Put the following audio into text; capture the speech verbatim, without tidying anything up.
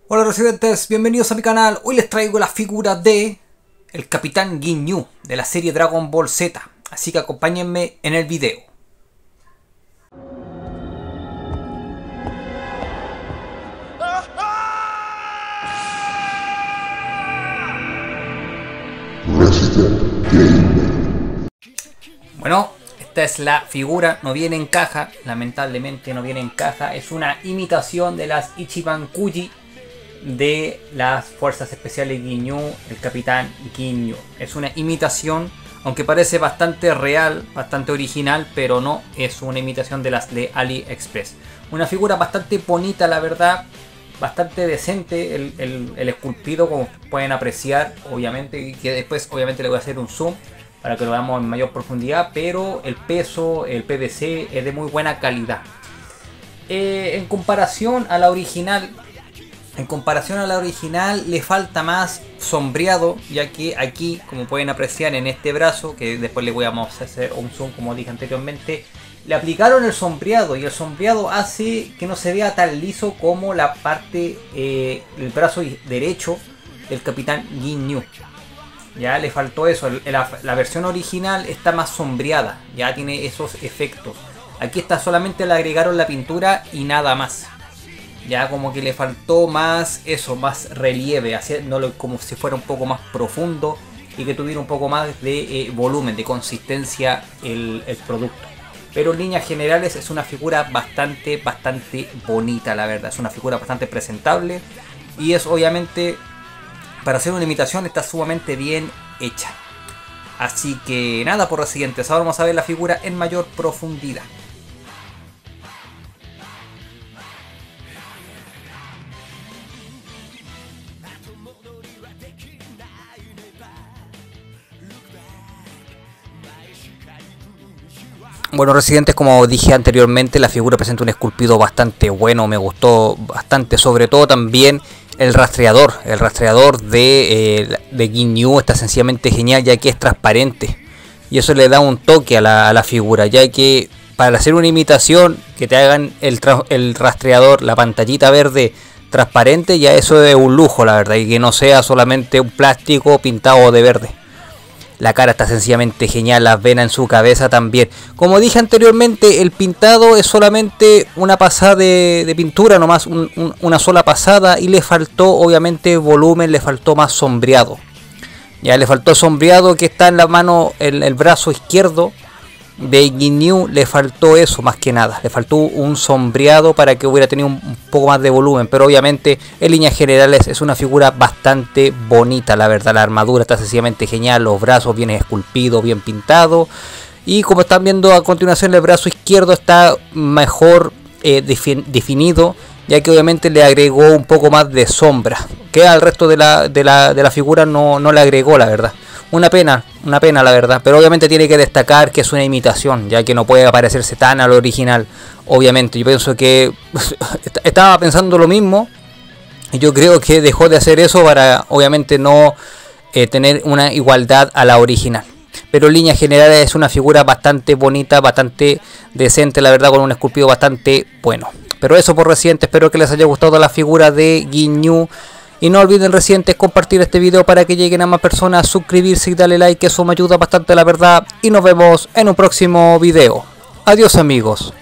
Hola residentes, bienvenidos a mi canal. Hoy les traigo la figura de el Capitán Ginyu de la serie Dragon Ball Z. Así que acompáñenme en el video. Bueno, esta es la figura, no viene en caja, lamentablemente no viene en caja. Es una imitación de las Ichiban Kuji de las fuerzas especiales Ginyu, el Capitán Ginyu. Es una imitación, aunque parece bastante real, bastante original, pero no, es una imitación de las de AliExpress. Una figura bastante bonita, la verdad, bastante decente el, el, el esculpido, como pueden apreciar, obviamente, y que después obviamente le voy a hacer un zoom para que lo veamos en mayor profundidad, pero el peso, el P V C es de muy buena calidad. Eh, en comparación a la original, En comparación a la original le falta más sombreado, ya que aquí, como pueden apreciar en este brazo, que después le voy a hacer un zoom como dije anteriormente, le aplicaron el sombreado y el sombreado hace que no se vea tan liso como la parte, eh, el brazo derecho del Capitán Ginyu. Ya le faltó eso, la, la versión original está más sombreada, ya tiene esos efectos. Aquí está, solamente le agregaron la pintura y nada más. Ya como que le faltó más eso, más relieve, haciéndolo como si fuera un poco más profundo y que tuviera un poco más de eh, volumen, de consistencia el, el producto. Pero en líneas generales es una figura bastante, bastante bonita, la verdad. Es una figura bastante presentable y es obviamente, para hacer una imitación, está sumamente bien hecha. Así que nada, por residentes, ahora vamos a ver la figura en mayor profundidad. Bueno, residentes, como dije anteriormente, la figura presenta un esculpido bastante bueno, me gustó bastante, sobre todo también el rastreador, el rastreador de, eh, de Ginyu está sencillamente genial, ya que es transparente y eso le da un toque a la, a la figura, ya que para hacer una imitación que te hagan el, el rastreador, la pantallita verde transparente, ya eso es un lujo, la verdad, y que no sea solamente un plástico pintado de verde. La cara está sencillamente genial, las venas en su cabeza también. Como dije anteriormente, el pintado es solamente una pasada de, de pintura, nomás un, un, una sola pasada, y le faltó obviamente volumen, le faltó más sombreado. Ya le faltó sombreado que está en la mano, en el brazo izquierdo de Ginyu, le faltó eso más que nada. Le faltó un sombreado para que hubiera tenido un, un poco más de volumen. Pero obviamente en líneas generales es una figura bastante bonita, la verdad. La armadura está sencillamente genial. Los brazos bien esculpidos, bien pintados. Y como están viendo a continuación, el brazo izquierdo está mejor eh, definido, ya que obviamente le agregó un poco más de sombra, que al resto de la, de la, de la figura no, no le agregó, la verdad. Una pena, una pena la verdad, pero obviamente tiene que destacar que es una imitación, ya que no puede parecerse tan al original. Obviamente, yo pienso que estaba pensando lo mismo, y yo creo que dejó de hacer eso para obviamente no eh, tener una igualdad a la original. Pero en líneas generales es una figura bastante bonita, bastante decente, la verdad, con un esculpido bastante bueno. Pero eso por residentes, espero que les haya gustado la figura de Ginyu. Y no olviden, residentes, compartir este video para que lleguen a más personas, suscribirse y darle like, que eso me ayuda bastante, la verdad. Y nos vemos en un próximo video. Adiós, amigos.